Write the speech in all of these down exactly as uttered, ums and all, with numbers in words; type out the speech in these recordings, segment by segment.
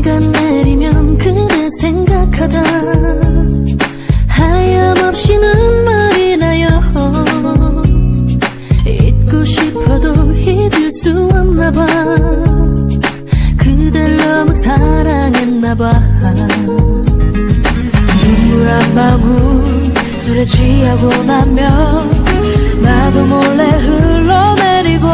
비가 내리면 그대 생각하다 하염없이 눈물이 나요. 잊고 싶어도 잊을 수 없나봐. 그댈 너무 사랑했나봐. 눈물 한 방울 술에 취하고 나면 나도 몰래 흘러내리고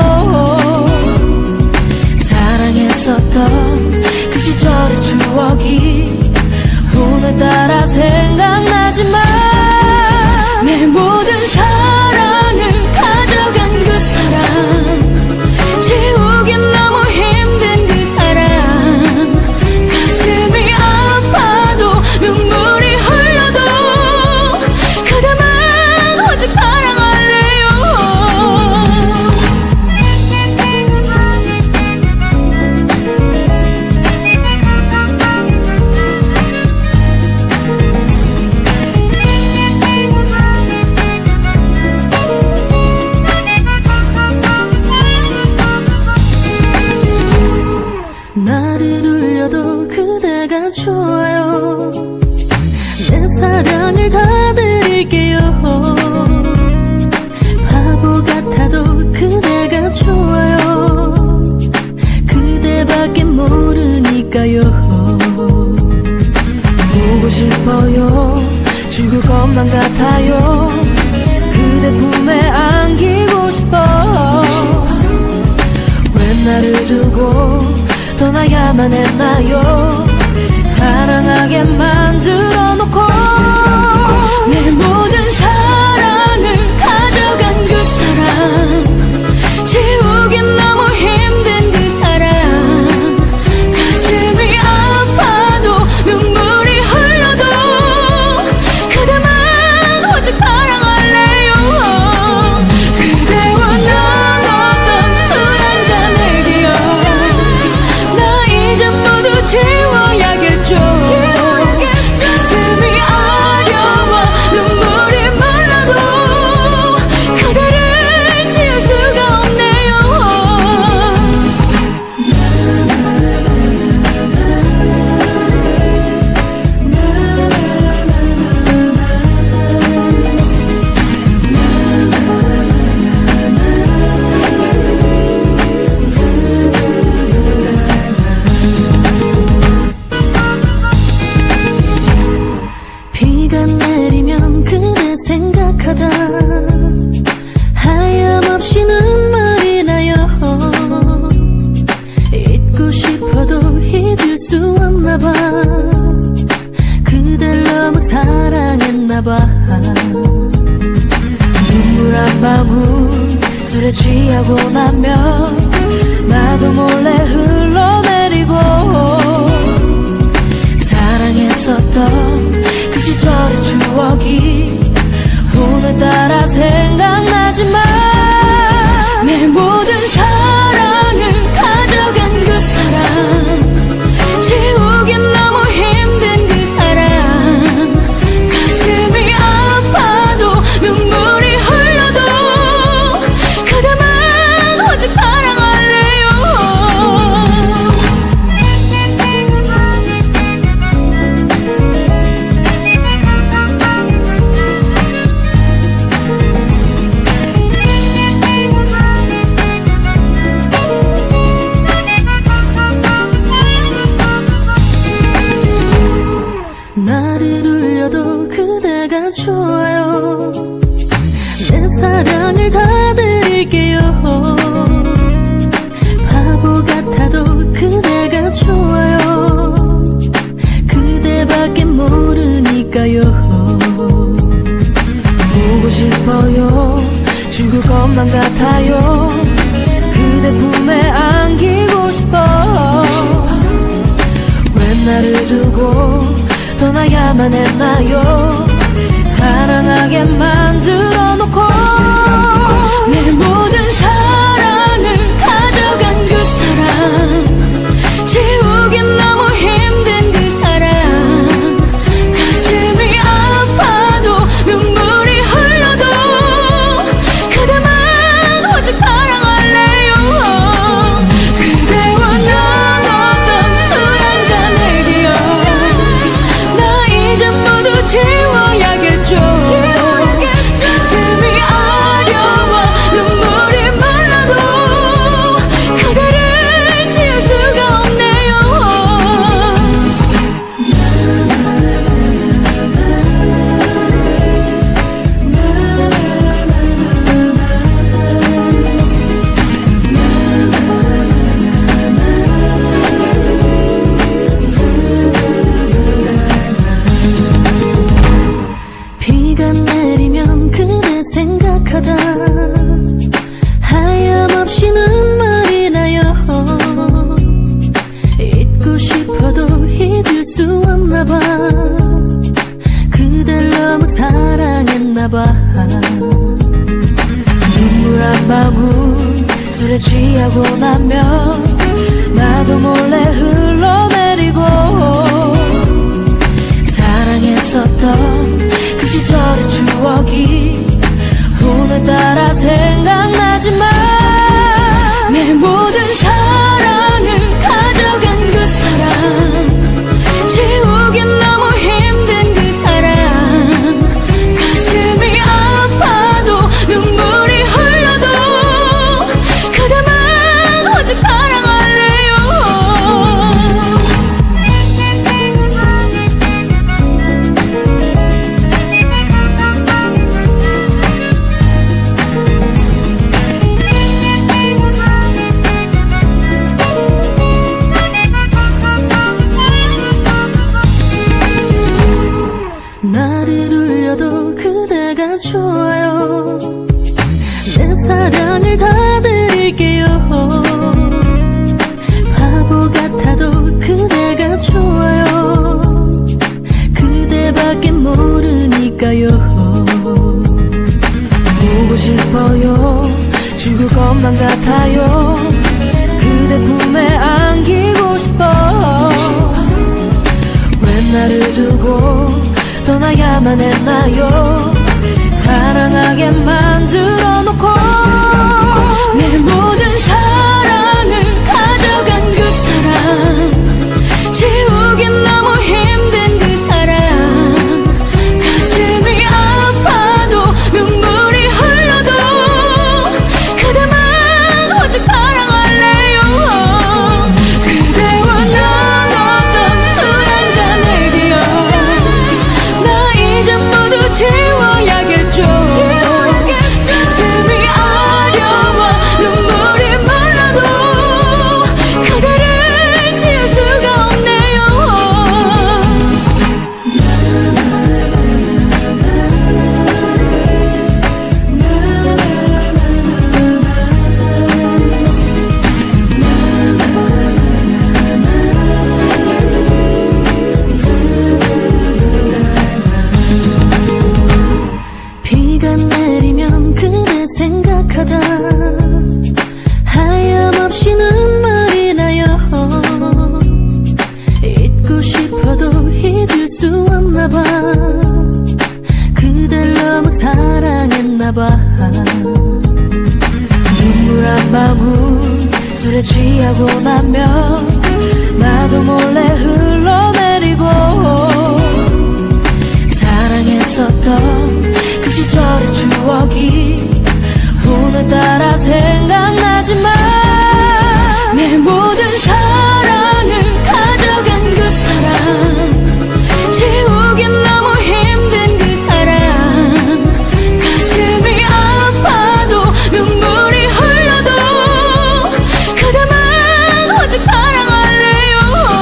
사랑했었던 그 시절의 추억이 오늘따라 생각나지만 내 모든 사랑을 가져간 그 사람, 지우긴 너무 힘든 그 사람, 가슴이 아파도 눈물이 흘러도 그대만 오직 사랑할래요. 나를 울려도 그대가 좋아요. 내 사랑을 다 드릴게요. 바보 같아도 그대가 좋아요. 그대밖에 모르니까요. 보고 싶어요. 죽을 것만 같아요. 그대 품에 안기고 싶어. 왜 나를 두고 떠나야만 했나요? 사랑하게 만들어 놓고 내 모든 사랑을 가져간 그 사람, 지우긴 너무 힘든 그 사람, 가슴이 아파도 눈물이 흘러도 그대만 오직 사랑할래요. 그대와 나눴던 술 한잔 얘기요 나 이제 모두 지워야겠죠. 가슴이 아려와 눈물이 말라도 그대를 지울 수가 없네요. 비가 내리면 그대 생각하다 하염없이 눈물이 나요. 잊고 싶어도 잊을 수 없나봐. 그댈 너무 사랑했나봐. 눈물 한 방울 술에 취하고 나면 나도 몰래 흘러내리고 사랑했었던 그 시절의 추억이 오늘따라 생각나지만 내 모든 사랑을 가져간 그 사람, 지우긴 너무 힘든 그 사람, 가슴이 아파도 눈물이 흘러도 그대만 오직 사랑할래요. 나를 울려도 그대가 좋아요. 내 사랑을 다 드릴게요. 바보 같아도 그대가 좋아요. 그대밖에 모르니까요. 보고 싶어요. 죽을 것만 같아요. 그대 품에 안기고 싶어. 왜 나를 두고 떠나야만 했나요? 사랑하게 만들어 놓고 내 모든 사랑을 가져간 그 사람, 지우긴 너무 힘든 그 사람, 가슴이 아파도 눈물이 흘러도 그대만 오직 사랑할래요. 그대와 나눴던 술 한잔 잊고 싶어도 잊을 수 없나 봐. 그댈 너무 사랑했나 봐. 눈물 한 방울 술에 취하고 나면 나도 몰래 흘러내리고 사랑했었던 그 시절의 추억이 오늘따라 생각나지만 내 모든 사랑을 가져간 그 사람, 지우긴 너무 힘든 그 사람, 가슴이 아파도 눈물이 흘러도 그대만 오직 사랑할래요. 나를 울려도 그대가 좋아요. 내 사랑을 다 드릴게요. 바보 같아도 그대가 좋아요. 그대밖에 모르니까요. 보고 싶어요. 죽을 것만 같아요. 그대 품에 안기고 싶어. 왜 나를 두고 떠나야만 했나요? 사랑하게 만들어 놓고 내 모든 사랑을 가져간 그 사람, 지우긴 너무 힘든 그 사람, 가슴이 아파도 눈물이 흘러도 그대만 오직 사랑할래요. 그대와 나눴던 술 한잔의 기억 지워야겠죠. 가슴이 아려워 눈물이 말라도 그대를 지울 수가 없네요. 비가 내리면 그대 생각하다 하염없이 눈물이 나요. 잊고 싶어도 잊을 수 없나 봐. 그댈 너무 사랑했나 봐. 눈물 한 방울 술에 취하고 나면 나도 몰래 흘러내리고 사랑했었던 그 시절의 추억이 오늘따라 생각나지만 내 모든 사랑을 가져간 그 사람, 지우긴 너무 힘든 그 사람, 가슴이 아파도 눈물이 흘러도 그대만 오직 사랑할래요.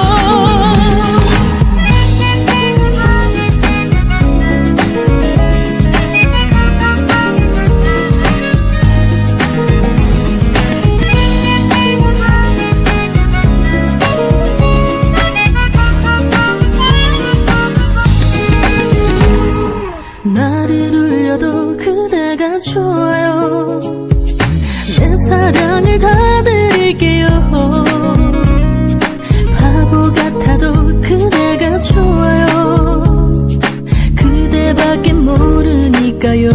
나를 울려도 그대가 좋아요. 내 사랑을 다 드릴게요. 바보 같아도 그대가 좋아요. 그대밖에 모르니까요.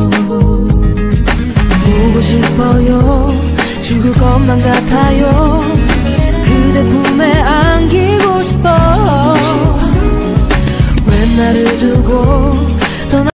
보고 싶어요. 죽을 것만 같아요. 그대 품에 안기고 싶어. 왜 나를 두고